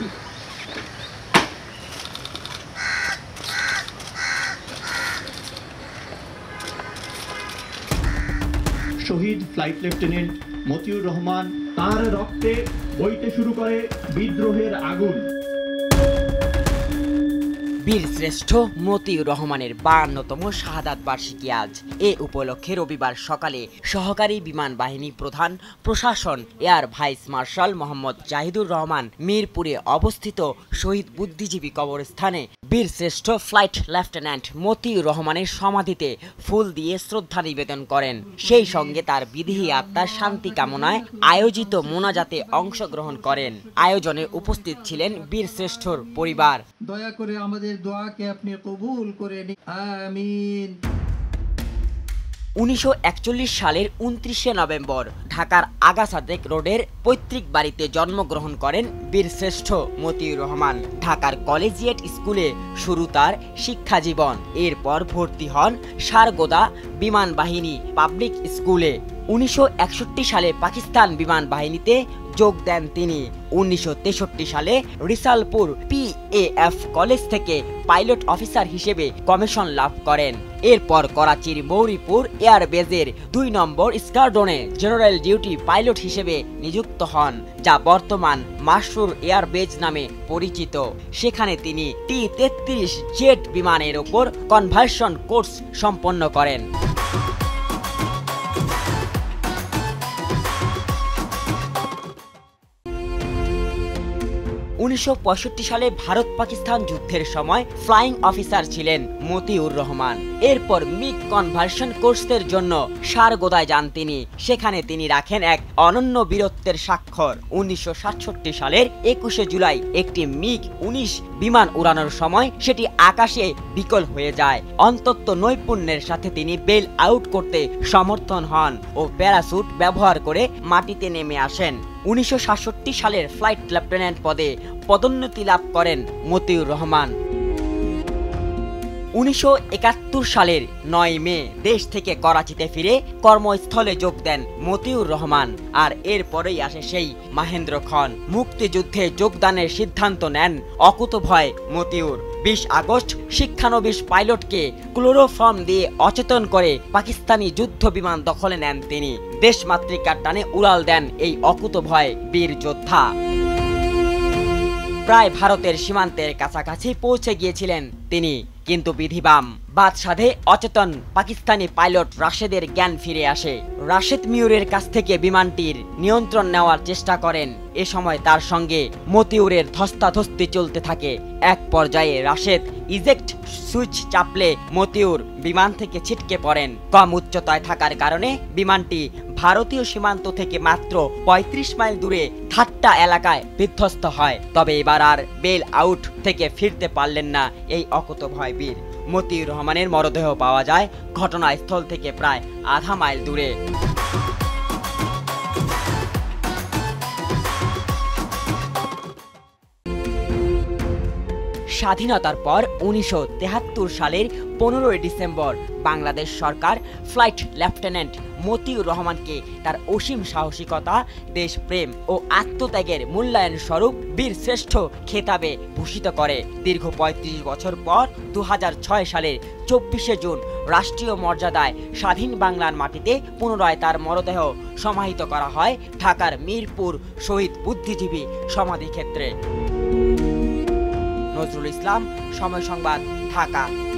শহীদ flight lieutenant Motiur Rahman, তার রক্তে বইতে শুরু করে বিদ্রোহের আগুন। বীর শ্রেষ্ঠ মতিউর রহমানের 52তম শাহাদাত বার্ষিকী আজ। এ উপলক্ষে রবিবার সকালে সহকারী বিমান বাহিনী প্রধান প্রশাসন air vice marshal Mohammad Jahidur Rahman মিরপুরে অবস্থিত শহীদ বুদ্ধিজীবী কবরস্থানে বীর শ্রেষ্ঠ ফ্লাইট লেফটেন্যান্ট মতিউর রহমানের সমাধিতে ফুল দিয়ে শ্রদ্ধা নিবেদন করেন। সেই সঙ্গে তার বিদেহী আত্মার শান্তি কামনায় আয়োজিত মোনাজাতে অংশগ্রহণ করেন। আয়োজনে উপস্থিত ছিলেন বীর শ্রেষ্ঠর পরিবার। দয়া করে আমাদের দোয়াকে আপনি কবুল করে নিন, আমিন। 1941 সালের 29শে নভেম্বর ঢাকার আগা সাদেক রোডের পৈতৃক বাড়িতে জন্মগ্রহণ করেন বীর শ্রেষ্ঠ মতিউর রহমান। ঢাকার কলেজিয়েট স্কুলে শুরু তার শিক্ষা জীবন। এরপর ভর্তি হন সারগোদা বিমান বাহিনী পাবলিক স্কুলে। 1961 সালে পাকিস্তান বিমান বাহিনীতে যোগ দেন তিনি। 1963 সালে রিসালপুর PAF কলেজ থেকে পাইলট অফিসার হিসেবে কমিশন লাভ করেন। এরপর করাচির মৌরিপুর এয়ারবেজের 2 নম্বর স্কোয়াড্রনে জেনারেল ডিউটি পাইলট হিসেবে নিযুক্ত হন, যা বর্তমান মাসরুর এয়ারবেজ নামে পরিচিত। সেখানে তিনি T-33 জেট বিমানের ওপর কনভার্সন কোর্স সম্পন্ন করেন। 1965 সালে ভারত পাকিস্তান যুদ্ধের সময় ফ্লাইং অফিসার ছিলেন মতিউর রহমান। এরপর মিগ কনভার্সন কোর্সের জন্য সারগোদায় যান তিনি। সেখানে তিনি রাখেন এক অনন্য বীরত্বের স্বাক্ষর। 1967 সালের 21শে জুলাই একটি মিগ 19 বিমান উড়ানোর সময় সেটি আকাশে বিকল হয়ে যায়। অন্তত নৈপুণ্যের সাথে তিনি বেল আউট করতে সমর্থন হন ও প্যারাসুট ব্যবহার করে মাটিতে নেমে আসেন। 1967 সালের ফ্লাইট লেফটেন্যান্ট পদে পদোন্নতি লাভ করেন মতিউর রহমান। 1971 সালের 9 মে দেশ থেকে করাচিতে ফিরে কর্মস্থলে যোগ দেন মতিউর রহমান। আর এরপরেই আসে সেই মাহেন্দ্রক্ষণ। মুক্তিযুদ্ধে যোগদানের সিদ্ধান্ত নেন অকুতভয় মতিউর। 20 আগস্ট শিক্ষানবিশ পাইলটকে ক্লোরোফর্ম দিয়ে অচেতন করে পাকিস্তানি যুদ্ধ বিমান দখলে নেন তিনি। দেশমাতৃকার টানে উড়াল দেন এই অকুতভয় বীর যোদ্ধা। প্রায় ভারতের সীমান্তের কাছাকাছি পৌঁছে গিয়েছিলেন তিনি, কিন্তু বিধিবাম বাদশাধে অচেতন পাকিস্তানি পাইলট রাশেদের জ্ঞান ফিরে আসে। রাশেদ মিউরের কাছ থেকে বিমানটির নিয়ন্ত্রণ নেওয়ার চেষ্টা করেন। এ সময় তার সঙ্গে মতিউরের ধস্তাধস্তি চলতে থাকে। এক পর্যায়ে রাশেদ ইজেক্ট সুইচ চাপলে মতিউর বিমান থেকে ছিটকে পড়েন। কম উচ্চতায় থাকার কারণে বিমানটি ভারতীয় সীমান্ত থেকে মাত্র 35 মাইল দূরে ঠাট্টা এলাকায় বিধ্বস্ত হয়। তবে এবার আর বেল আউট থেকে ফিরতে পারলেন না এই অকুতভয় বীর। মতিউর রহমানের মরদেহ পাওয়া যায় ঘটনাস্থল থেকে প্রায় আধা মাইল দূরে। স্বাধীনতার পর 1973 সালের 15 ডিসেম্বর বাংলাদেশ সরকার ফ্লাইট লেফটেন্যান্ট মতিউর রহমানকে তার অসীম সাহসিকতা, দেশপ্রেম ও আত্মত্যাগের মূল্যায়ন স্বরূপ বীর শ্রেষ্ঠ খেতাবে ভূষিত করে। দীর্ঘ 35 বছর পর 2006 সালের 24শে জুন রাষ্ট্রীয় মর্যাদায় স্বাধীন বাংলার মাটিতে পুনরায় তার মরদেহ সমাহিত করা হয় ঢাকার মিরপুর শহীদ বুদ্ধিজীবী সমাধিক্ষেত্রে। নজরুল ইসলাম, সময় সংবাদ, ঢাকা।